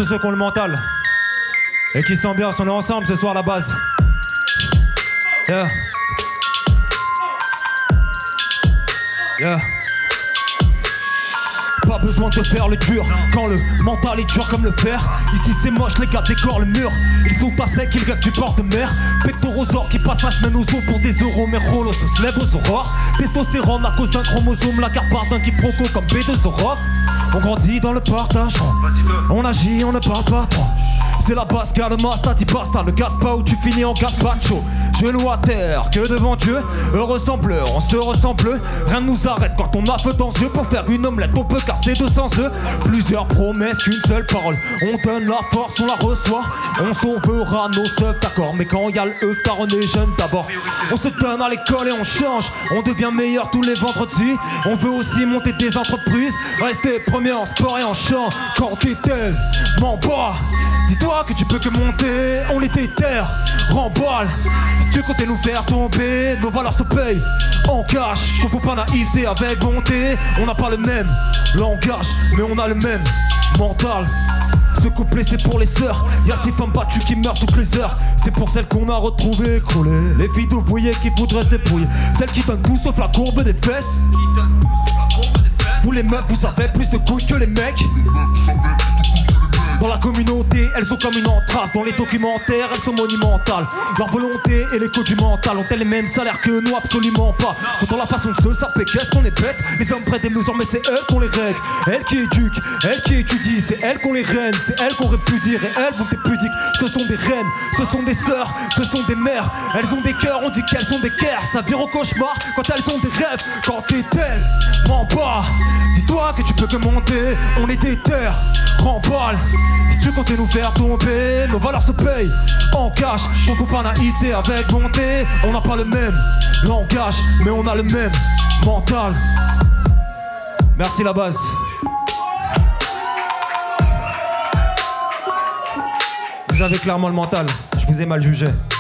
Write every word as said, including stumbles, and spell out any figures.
tous ceux qui ont le mental et qui s'ambiancent, on est ensemble ce soir à la base. Yeah. Yeah. Pas besoin de faire le dur quand le mental est dur comme le fer. Ici c'est moche, les gars décorent le mur. Ils sont à sec, ils rêvent du bord de mer. Pectorosaures qui passent la semaine aux eaux pour des euros. Mais Rollo se lève aux aurores. Testostérone à cause d'un chromosome. La carte part d'un quiproquo comme B deux Aurore. On grandit dans le partage. On agit, on ne parle pas trop. C'est la basse, car le master dit basta. Le gaspa où tu finis en gazpacho. Genou à terre, que devant Dieu. Heureux sembleur, on se ressemble. Rien ne nous arrête quand on a feu dans les yeux. Pour faire une omelette, on peut casser deux cents œufs. Plusieurs promesses qu'une seule parole. On donne la force, on la reçoit. On sauvera nos seufs, d'accord. Mais quand y a le œuf, car on est jeune d'abord. On se donne à l'école et on change. On devient meilleur tous les vendredis. On veut aussi monter des entreprises. Rester premier en sport et en chant. Quand t'es tellement bas, dis-toi que tu peux que monter. On est terre, remballe. Si tu comptais nous faire tomber, nos valeurs se payent en cash. Qu'on faut pas naïveté avec bonté. On n'a pas le même langage, mais on a le même mental. Ce couplet c'est pour les sœurs. Y'a ces femmes battues qui meurent toutes les heures. C'est pour celles qu'on a retrouvées écroulées. Les filles d'ouvriers qui voudraient se débrouiller. Celles qui donnent tout sauf la courbe des fesses. Vous les meufs vous avez plus de couilles que les mecs. Dans la communauté, elles sont comme une entrave. Dans les documentaires, elles sont monumentales. Leur volonté et l'écho du mental ont-elles les mêmes salaires que nous? Absolument pas. Quand on la façon de se saper, qu'est-ce qu'on est bête. Les hommes prennent des mesures, mais c'est elles qu'on les règle. Elles qui éduquent, elles qui étudient. C'est elles qu'on les règne, c'est elles qu'on répudie. Et elles vont être pudiques. Ce sont des reines, ce sont des sœurs, ce sont des mères. Elles ont des cœurs, on dit qu'elles sont des guerres. Ça vire au cauchemar quand elles ont des rêves. Quand t'es tellement bas, dis-toi que tu peux que monter. On est des terres, remballe. Si tu comptais nous faire tomber, nos valeurs se payent en cash. On faut pas naïveté avec bonté. On n'a pas le même langage, mais on a le même mental. Merci la base. Vous avez clairement le mental, je vous ai mal jugé.